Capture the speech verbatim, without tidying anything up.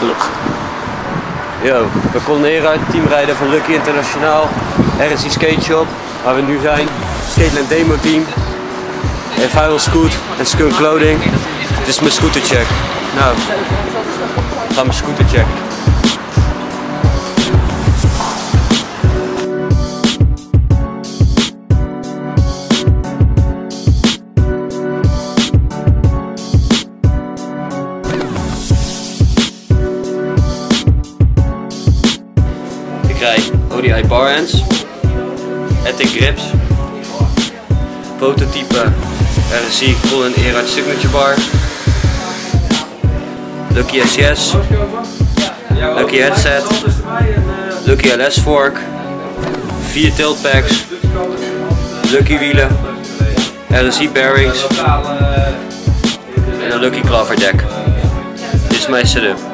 Klopt. Yo, we konden hieruit teamrijden van Lucky Internationaal, R S I Skate Shop, waar we nu zijn. Skateland Demo Team, Viral Scoot en Skunk Clothing. Dit is mijn scootercheck. Nou, we gaan mijn scooter checken. Ik rijd O D I barhands, Ethic grips, prototype R S I Colin Erhard Signature bar, Lucky S S, Lucky headset, Lucky L S fork, vier tilt packs, Lucky wielen, R S I bearings en een Lucky claverdek. Dit is mijn setup.